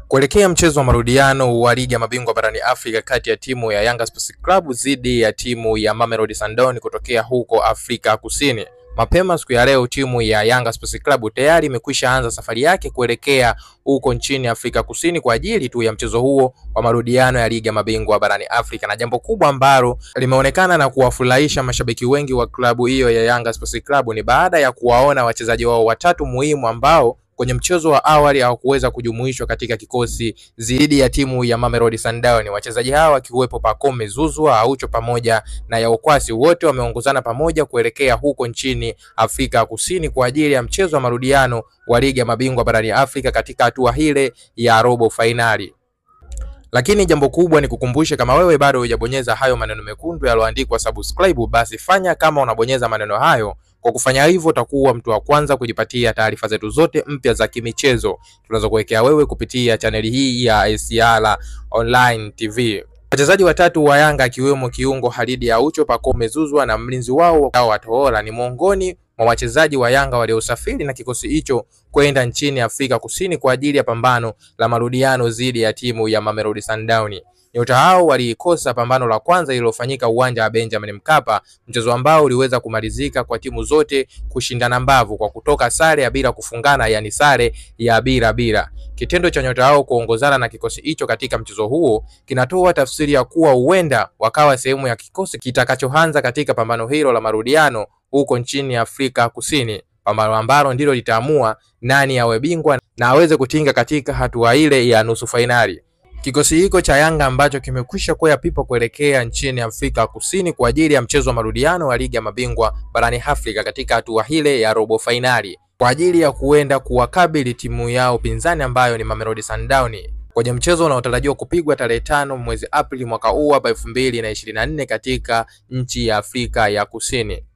Kuelekea mchezo wa marudiano wa ligi ya mabingwa barani Afrika kati ya timu ya Yanga Sports Club dhidi ya timu ya Mamelod Sundown kutokea huko Afrika Kusini. Mapema siku ya leo timu ya Yanga Sports Club tayari imekwisha anza safari yake kuelekea huko nchini Afrika Kusini kwa ajili tu ya mchezo huo wa marudiano ya ligi ya mabingwa barani Afrika, na jambo kubwa ambalo limeonekana na kuwafurahisha mashabiki wengi wa klabu hiyo ya Yanga Sports Club ni baada ya kuwaona wachezaji wao watatu muhimu ambao kwenye mchezo wa awali hawakuweza kujumuishwa katika kikosi dhidi ya timu ya Mamelod Sundown. Wachezaji hawa wakiwepo Pacoume, Aucho pamoja na Yaokwasi, wote wameongozana pamoja kuelekea huko nchini Afrika Kusini kwa ajili ya mchezo wa marudiano wa ligi ya mabingwa barani Afrika katika hatua ile ya robo fainali. Lakini jambo kubwa ni kukumbusha, kama wewe bado hujabonyeza hayo maneno mekundu yaloandikwa subscribe, basi fanya kama unabonyeza maneno hayo. Kwa kufanya hivyo utakuwa mtu wa kwanza kujipatia taarifa zetu zote mpya za kimichezo tunazokuwekea wewe kupitia chaneli hii ya CAFCL Online TV. Wachezaji watatu wa Yanga akiwemo kiungo Aucho, Pacoume na mlinzi wao Waondoka ni miongoni mwa wachezaji wa Yanga waliosafiri na kikosi hicho kwenda nchini Afrika Kusini kwa ajili ya pambano la marudiano dhidi ya timu ya Mamelod Sundown. Nyota hao walikosa pambano la kwanza lililofanyika uwanja wa Benjamin Mkapa, mchezo ambao uliweza kumalizika kwa timu zote kushindana mbavu kwa kutoka sare ya bila kufungana, yani sare ya bila. Kitendo cha nyota hao kuongozana na kikosi hicho katika mchezo huo kinatoa tafsiri ya kuwa huenda wakawa sehemu ya kikosi kitakachoanza katika pambano hilo la marudiano huko nchini Afrika Kusini, pambano ambalo ndilo litaamua nani awe bingwa na aweze kutinga katika hatua ile ya nusu fainali. Kikosi hiko cha Yanga ambacho kimekwisha kwea pipa kuelekea nchini Afrika Kusini kwa ajili ya mchezo wa marudiano wa ligi ya mabingwa barani Afrika katika hatua ile ya robo fainali kwa ajili ya kuenda kuwakabili timu yao pinzani ambayo ni Mamelod Sundown kwenye mchezo unaotarajiwa kupigwa tarehe 5 mwezi Aprili mwaka huu hapa 2024 katika nchi ya Afrika ya Kusini.